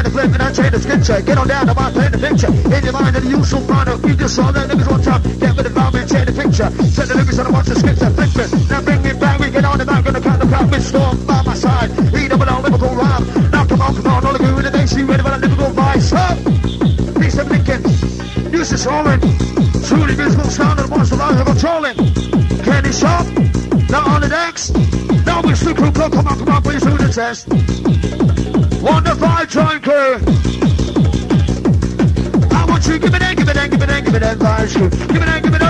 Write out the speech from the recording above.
the flip and I change the scripture. Get on down, I'm out playing the picture. In your mind, and you so fine. You just saw that niggas on top. Get with the vibe and change the picture. Set the lyrics on the watch the scripture. Flip it. Now bring me back. We get on the back. Gonna cut the crowd with storm by my side. Read up on lyrical rhyme. Now come on. All the good in the day. See ready for the lyrical vice. Up. Piece of Lincoln. Use this rolling. Truly visible sound of the monster life of controlling. Candy shop. Now on the decks. Now we're super cool. Come on, please do the test. 1 to 5 joint crew. I want you, give it in, give it in, give it in, give it in, guys. Give it in, give it in.